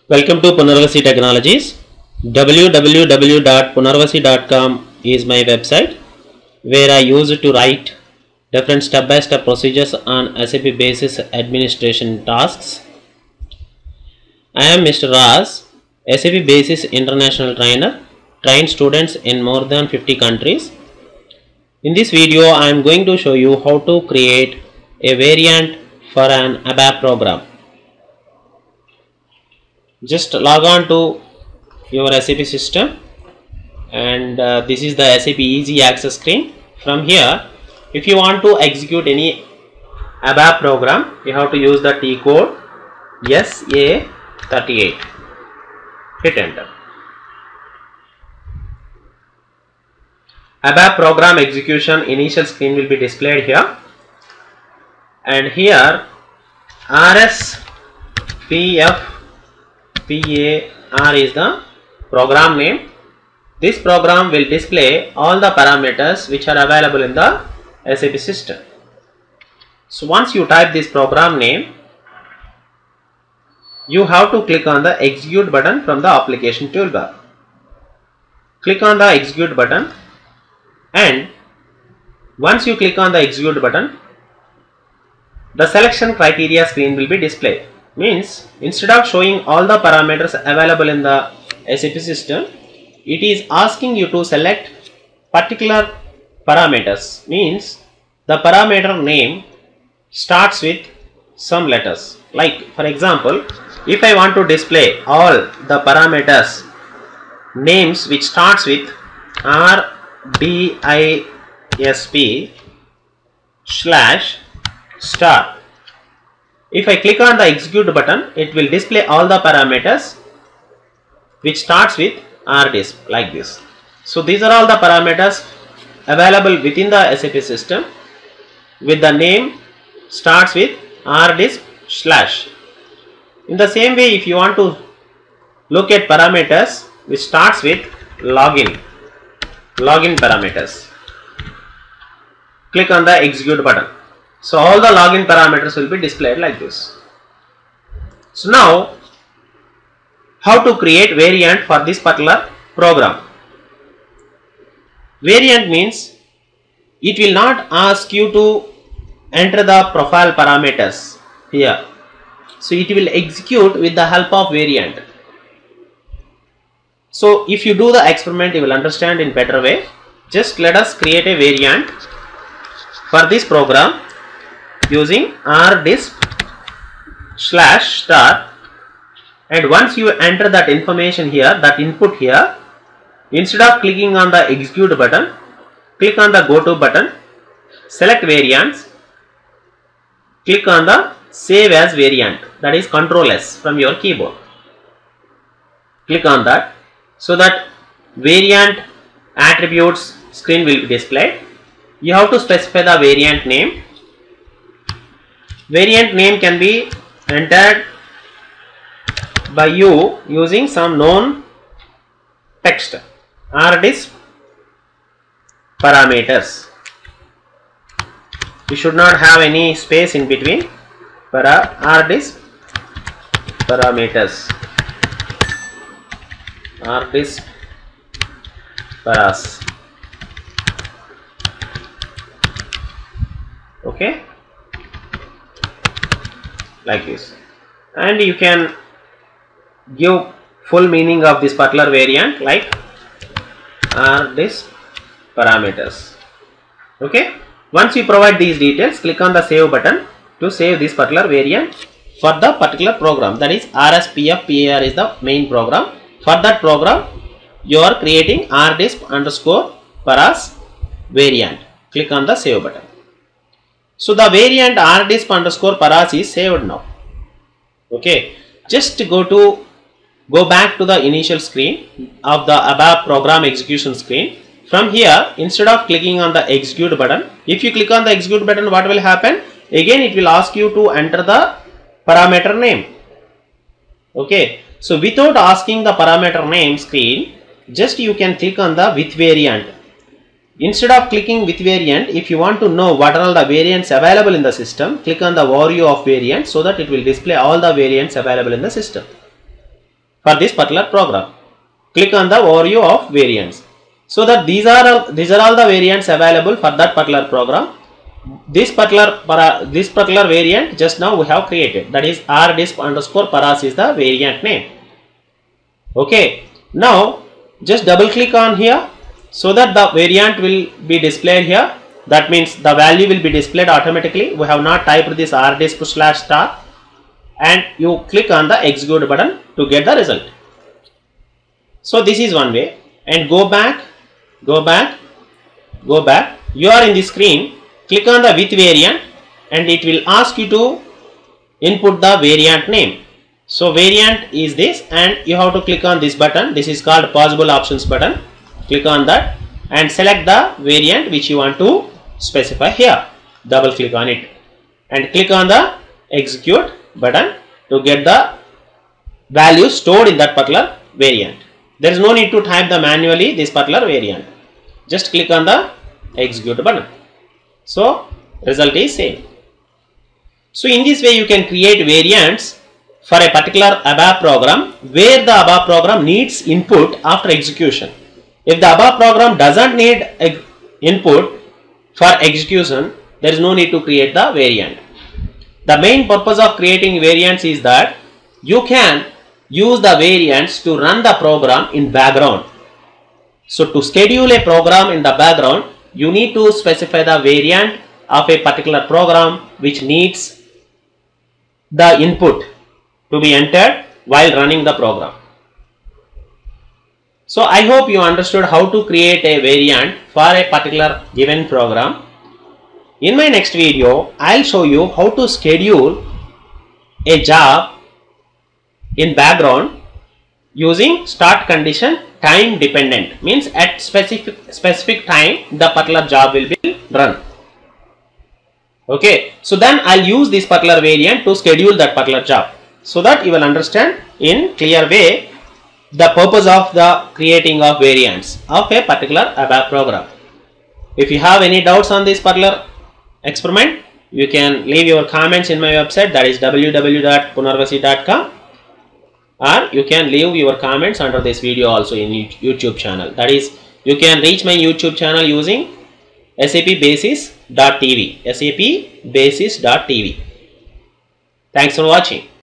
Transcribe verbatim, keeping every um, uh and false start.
Welcome to Punarvasi Technologies. w w w dot punarvasi dot com is my website where I use it to write different step-by-step procedures on S A P basis administration tasks. I am Mister Raz, S A P basis international trainer, trained students in more than fifty countries. In this video, I am going to show you how to create a variant for an ABAP program. Just log on to your S A P system, and uh, this is the S A P Easy Access screen. From here, if you want to execute any ABAP program, you have to use the T code S A thirty-eight. Hit enter. ABAP program execution initial screen will be displayed here, and here R S P F P A R is the program name. This program will display all the parameters which are available in the S A P system. So once you type this program name, you have to click on the execute button from the application toolbar. Click on the execute button, and once you click on the execute button, the selection criteria screen will be displayed. Means instead of showing all the parameters available in the S A P system, it is asking you to select particular parameters. Means the parameter name starts with some letters. Like for example, if I want to display all the parameters names which starts with R D I S P slash star. If I click on the execute button, it will display all the parameters which starts with rdisp like this. So these are all the parameters available within the S A P system with the name starts with rdisp slash. In the same way, if you want to look at parameters which starts with login, login parameters, click on the execute button. So all the login parameters will be displayed like this. So now, how to create variant for this particular program? Variant means it will not ask you to enter the profile parameters here. So it will execute with the help of variant. So if you do the experiment, you will understand in better way. Just let us create a variant for this program using rdisp slash star, and once you enter that information here, that input here, instead of clicking on the execute button, click on the go to button, select variants, click on the save as variant, that is control S from your keyboard. Click on that, so that variant attributes screen will be displayed. You have to specify the variant name. Variant name can be entered by you using some known text. rdisp parameters. You should not have any space in between. Para rdisp parameters. rdisp paras. Okay. Like this, and you can give full meaning of this particular variant like rdisp parameters. Okay, once you provide these details, click on the save button to save this particular variant for the particular program, that is R S P F P A R is the main program. For that program, you are creating rdisp underscore paras variant. Click on the save button. So the variant rdisp underscore paras is saved now. Okay, just go to go back to the initial screen of the ABAP program execution screen. From here, instead of clicking on the execute button, if you click on the execute button, what will happen? Again, it will ask you to enter the parameter name. Okay, so without asking the parameter name screen, just you can click on the with variant. Instead of clicking with variant, if you want to know what are all the variants available in the system, click on the overview of variants so that it will display all the variants available in the system. for this particular program. Click on the overview of variants. So that these are all, these are all the variants available for that particular program. This particular para, this particular variant just now we have created, that is rdisp underscore paras is the variant name. Okay, now just double click on here so that the variant will be displayed here. That means the value will be displayed automatically. We have not typed this rdisp slash star, and you click on the execute button to get the result. So this is one way, and go back, go back, go back. You are in the screen. Click on the with variant and it will ask you to input the variant name. So variant is this, and you have to click on this button. This is called possible options button. Click on that and select the variant which you want to specify here. Double click on it and click on the execute button to get the value stored in that particular variant. There is no need to type the manually this particular variant. Just click on the execute button. So result is same. So in this way you can create variants for a particular above program where the above program needs input after execution. If the above program doesn't need input for execution, there is no need to create the variant. The main purpose of creating variants is that you can use the variants to run the program in background. So to schedule a program in the background, you need to specify the variant of a particular program which needs the input to be entered while running the program. So I hope you understood how to create a variant for a particular given program. In my next video, I'll show you how to schedule a job in background using start condition time dependent, means at specific specific time the particular job will be run. Okay, so then I'll use this particular variant to schedule that particular job, so that you will understand in clear way the purpose of the creating of variants of a particular above program. If you have any doubts on this particular experiment, you can leave your comments in my website, that is w w w dot punarvasi dot com, or you can leave your comments under this video also in YouTube channel. That is, you can reach my YouTube channel using sap basis dot t v, sap basis dot t v. Thanks for watching.